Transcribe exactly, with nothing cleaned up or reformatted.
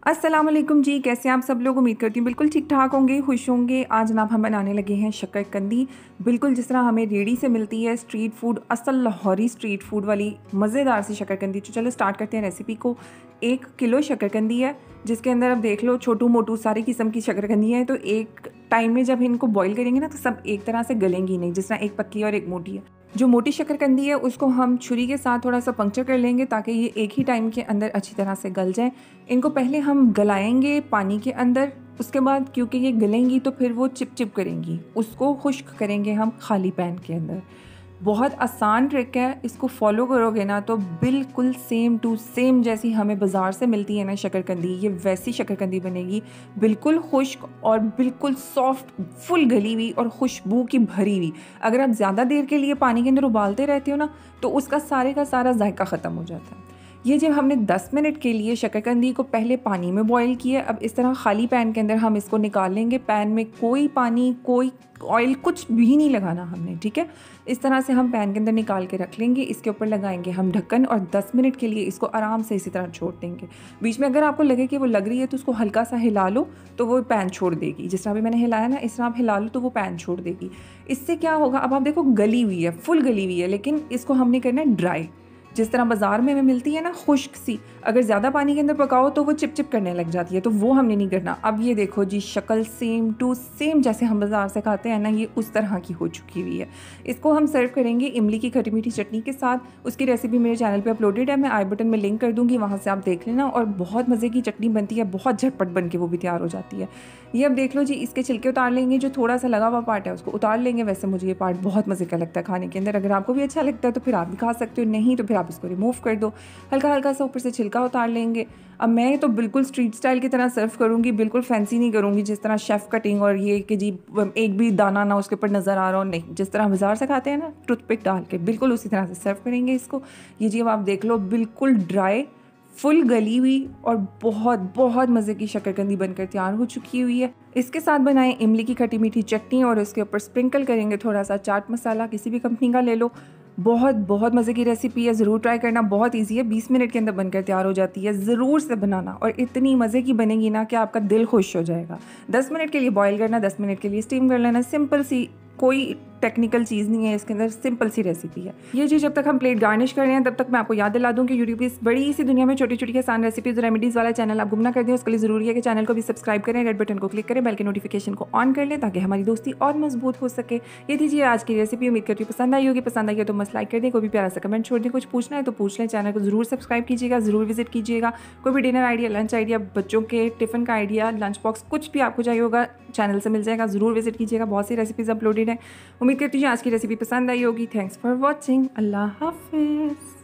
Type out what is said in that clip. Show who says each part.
Speaker 1: अस्सलाम वालेकुम जी, कैसे हैं आप सब लोग। उम्मीद करती हूँ बिल्कुल ठीक ठाक होंगे, खुश होंगे। आज जनाब हम बनाने लगे हैं शक्करकंदी, बिल्कुल जिस तरह हमें रेडी से मिलती है, स्ट्रीट फूड, असल लाहौरी स्ट्रीट फूड वाली मज़ेदार सी शक्करकंदी। तो चलो स्टार्ट करते हैं रेसिपी को। एक किलो शक्करकंदी है, जिसके अंदर अब देख लो छोटू मोटू सारी किस्म की शक्करकंदी है। तो एक टाइम में जब इनको बॉईल करेंगे ना, तो सब एक तरह से गलेंगी नहीं, जिस तरह एक पतली और एक मोटी है। जो मोटी शक्करकंदी है उसको हम छुरी के साथ थोड़ा सा पंक्चर कर लेंगे, ताकि ये एक ही टाइम के अंदर अच्छी तरह से गल जाए। इनको पहले हम गलाएंगे पानी के अंदर, उसके बाद क्योंकि ये गलेंगी तो फिर वो चिप चिप करेंगी, उसको खुश्क करेंगे हम खाली पैन के अंदर। बहुत आसान ट्रिक है, इसको फॉलो करोगे ना तो बिल्कुल सेम टू सेम जैसी हमें बाज़ार से मिलती है ना शक्करकंदी, ये वैसी शक्करकंदी बनेगी, बिल्कुल खुश्क और बिल्कुल सॉफ्ट, फुल गली हुई और खुशबू की भरी हुई। अगर आप ज़्यादा देर के लिए पानी के अंदर उबालते रहते हो ना, तो उसका सारे का सारा जायका ख़त्म हो जाता है। ये जब हमने दस मिनट के लिए शक्करकंदी को पहले पानी में बॉईल किया, अब इस तरह खाली पैन के अंदर हम इसको निकाल लेंगे। पैन में कोई पानी, कोई ऑयल, कुछ भी नहीं लगाना हमने, ठीक है। इस तरह से हम पैन के अंदर निकाल के रख लेंगे। इसके ऊपर लगाएंगे हम ढक्कन और दस मिनट के लिए इसको आराम से इसी तरह छोड़ देंगे। बीच में अगर आपको लगे कि वो लग रही है तो उसको हल्का सा हिला लो, तो वो पैन छोड़ देगी। जिस तरह भी मैंने हिलाया ना, इस तरह आप हिला लो तो वो पैन छोड़ देगी। इससे क्या होगा, अब आप देखो गली हुई है, फुल गली हुई है, लेकिन इसको हमने करना है ड्राई, जिस तरह बाज़ार में हमें मिलती है ना खुश्क सी। अगर ज़्यादा पानी के अंदर पकाओ तो वो चिप चिप करने लग जाती है, तो वो हमने नहीं करना। अब ये देखो जी, शक्ल सेम टू सेम जैसे हम बाज़ार से खाते हैं ना, ये उस तरह की हो चुकी हुई है। इसको हम सर्व करेंगे इमली की खट्टी मीठी चटनी के साथ। उसकी रेसिपी मेरे चैनल पे अपलोडेड है, मैं आई बटन में लिंक कर दूँगी, वहाँ से आप देख लेना। और बहुत मज़े की चटनी बनती है, बहुत झटपट बन के वो भी तैयार हो जाती है। ये अब देख लो जी, इसके छिलके उतार लेंगे, जो थोड़ा सा लगा हुआ पार्ट है उसको उतार लेंगे। वैसे मुझे ये पार्ट बहुत मज़े का लगता है खाने के अंदर, अगर आपको भी अच्छा लगता है तो फिर आप भी खा सकते हो, नहीं तो फिर आप इसको रिमूव कर दो। हल्का हल्का सा ऊपर से छिलका उतार लेंगे। अब मैं तो बिल्कुल स्ट्रीट स्टाइल की तरह सर्व करूँगी, बिल्कुल फैंसी नहीं करूँगी, जिस तरह शेफ़ कटिंग और ये कि जी एक भी दाना ना उसके ऊपर नज़र आ रहा हो, नहीं, जिस तरह बाज़ार से खाते हैं ना टूथपिक डाल के, बिल्कुल उसी तरह से सर्व करेंगे इसको। ये जी अब आप देख लो, बिल्कुल ड्राई, फुल गली हुई और बहुत बहुत मज़े की शक्करकंदी बनकर तैयार हो चुकी हुई है। इसके साथ बनाएं इमली की खट्टी मीठी चटनी और उसके ऊपर स्प्रिंकल करेंगे थोड़ा सा चाट मसाला, किसी भी कंपनी का ले लो। बहुत बहुत मज़े की रेसिपी है, ज़रूर ट्राई करना। बहुत इजी है, बीस मिनट के अंदर बनकर तैयार हो जाती है। ज़रूर से बनाना, और इतनी मज़े की बनेगी ना कि आपका दिल खुश हो जाएगा। दस मिनट के लिए बॉईल करना, दस मिनट के लिए स्टीम कर लेना। सिंपल सी, कोई टेक्निकल चीज़ नहीं है इसके अंदर, सिंपल सी रेसिपी है ये जी। जब तक हम प्लेट गार्निश कर रहे हैं, तब तक मैं आपको याद दिला दूं कि यूट्यूब इस बड़ी सी दुनिया में छोटी छोटी आसान रेसिपीज़ और रेमेडीज़ वाला चैनल आप गुमना कर दें। उसके लिए ज़रूरी है कि चैनल को भी सब्सक्राइब करें, रेड बटन को क्लिक करें, बेल के नोटिफिकेशन को ऑन कर लें, ताकि हमारी दोस्ती और मजबूत हो सके। ये दीजिए आज की रेसिपी, उम्मीद करती हूँ पसंद आई होगी। पसंद आई हो तो मस्त लाइक कर दें, कोई भी प्यारा सा कमेंट छोड़ दें, कुछ पूछना है तो पूछ लें। चैनल को ज़रूर सब्सक्राइब कीजिएगा, ज़रूर विजिट कीजिएगा। कोई भी डिनर आइडिया, लंच आइडिया, बच्चों के टिफ़िन का आइडिया, लंच बॉक्स, कुछ भी आपको चाहिए होगा चैनल से मिल जाएगा, ज़रूर विजिट कीजिएगा। बहुत सी रेसिपीज़ अपलोडेड है। उम्मीद करती हूँ आज की रेसिपी पसंद आई होगी। Thanks for watching. अल्लाह हाफिज़।